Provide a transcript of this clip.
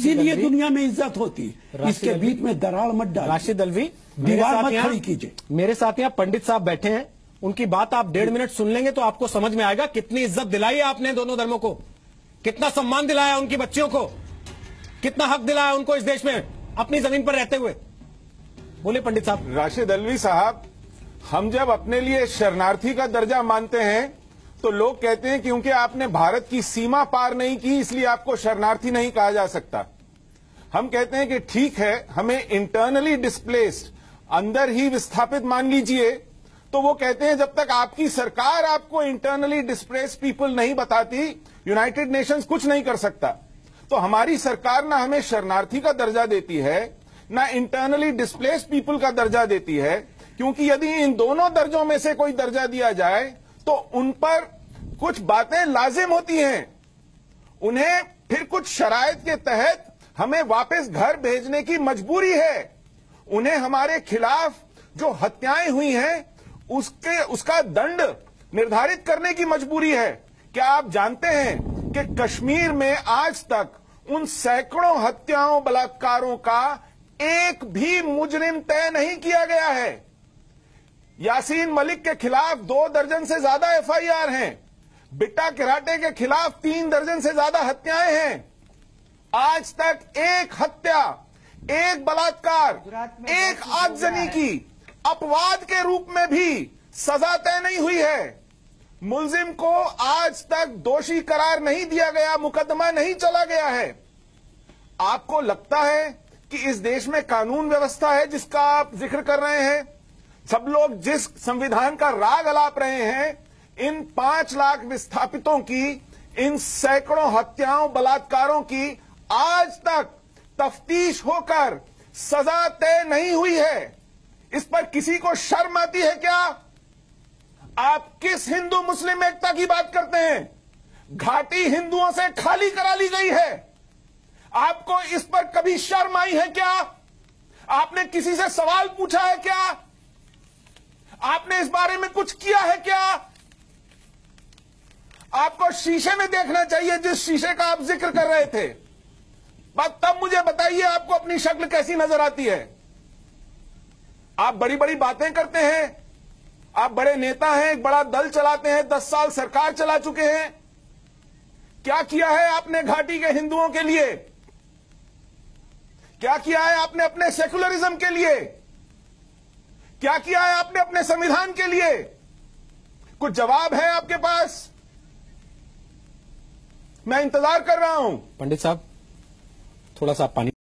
इसीलिए दुनिया में इज्जत होती है। इसके बीच में दरार मत डालिए। राशिद अल्वी, दीवार मत खड़ी कीजिए। मेरे साथ यहाँ पंडित साहब बैठे हैं, उनकी बात आप 1.5 मिनट सुन लेंगे तो आपको समझ में आएगा कितनी इज्जत दिलाई है आपने दोनों धर्मों को, कितना सम्मान दिलाया उनकी बच्चियों को, कितना हक दिलाया उनको इस देश में अपनी जमीन पर रहते हुए। बोले पंडित साहब। राशिद अल्वी साहब, हम जब अपने लिए शरणार्थी का दर्जा मानते हैं तो लोग कहते हैं क्योंकि आपने भारत की सीमा पार नहीं की इसलिए आपको शरणार्थी नहीं कहा जा सकता। हम कहते हैं कि ठीक है, हमें इंटरनली डिस्प्लेस्ड, अंदर ही विस्थापित मान लीजिए। तो वो कहते हैं जब तक आपकी सरकार आपको इंटरनली डिस्प्लेस्ड पीपल नहीं बताती, यूनाइटेड नेशंस कुछ नहीं कर सकता। तो हमारी सरकार ना हमें शरणार्थी का दर्जा देती है, ना इंटरनली डिस्प्लेस्ड पीपल का दर्जा देती है, क्योंकि यदि इन दोनों दर्जों में से कोई दर्जा दिया जाए तो उन पर कुछ बातें लाजिम होती हैं। उन्हें फिर कुछ शराइत के तहत हमें वापस घर भेजने की मजबूरी है। उन्हें हमारे खिलाफ जो हत्याएं हुई हैं उसका दंड निर्धारित करने की मजबूरी है। क्या आप जानते हैं कि कश्मीर में आज तक उन सैकड़ों हत्याओं बलात्कारों का एक भी मुजरिम तय नहीं किया गया है। यासीन मलिक के खिलाफ 2 दर्जन से ज्यादा एफआईआर हैं। बिट्टा किराटे के खिलाफ 3 दर्जन से ज्यादा हत्याएं हैं। आज तक एक हत्या, एक बलात्कार, एक आगजनी की अपवाद के रूप में भी सजा तय नहीं हुई है। मुलजिम को आज तक दोषी करार नहीं दिया गया, मुकदमा नहीं चला गया है। आपको लगता है कि इस देश में कानून व्यवस्था है जिसका आप जिक्र कर रहे हैं? सब लोग जिस संविधान का राग अलाप रहे हैं, इन 5 लाख विस्थापितों की, इन सैकड़ों हत्याओं बलात्कारों की आज तक तफ्तीश होकर सजा तय नहीं हुई है। इस पर किसी को शर्म आती है क्या? आप किस हिंदू मुस्लिम एकता की बात करते हैं? घाटी हिंदुओं से खाली करा ली गई है। आपको इस पर कभी शर्म आई है क्या? आपने किसी से सवाल पूछा है क्या? आपने इस बारे में कुछ किया है क्या? आपको शीशे में देखना चाहिए, जिस शीशे का आप जिक्र कर रहे थे। बात तब मुझे बताइए आपको अपनी शक्ल कैसी नजर आती है। आप बड़ी बड़ी बातें करते हैं, आप बड़े नेता हैं, एक बड़ा दल चलाते हैं, 10 साल सरकार चला चुके हैं। क्या किया है आपने घाटी के हिंदुओं के लिए? क्या किया है आपने अपने सेकुलरिज्म के लिए? क्या किया है आपने अपने संविधान के लिए? कुछ जवाब है आपके पास? मैं इंतजार कर रहा हूं। पंडित साहब, थोड़ा सा पानी